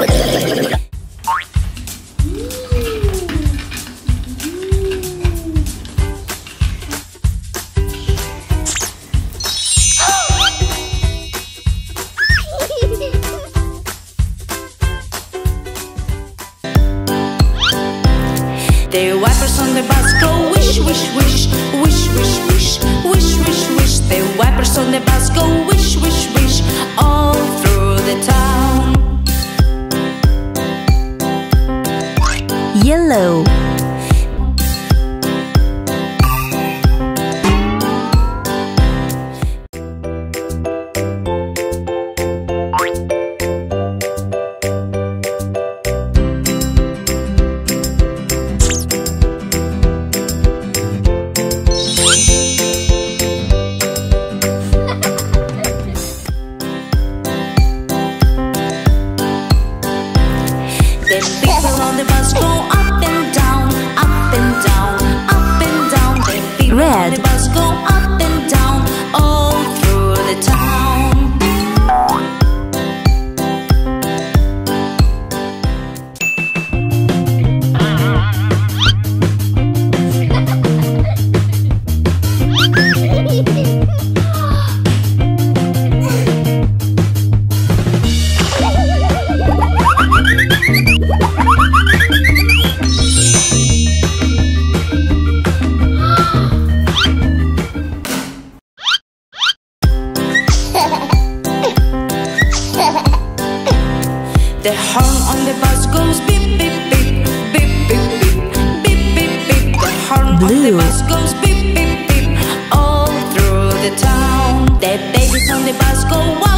The wipers on the bus go wish, wish, wish, wish, wish, wish, wish, wish, wish. The wipers on the bus go wish, wish, wish, all through the town. Yellow. The people on the bus go up and down, up and down, up and down. The people on the bus go up and down, all through the town. The horn on the bus goes beep, beep, beep, beep, beep, beep, beep, beep, beep. The horn on the bus goes beep, beep, beep, all through the town. The babies on the bus go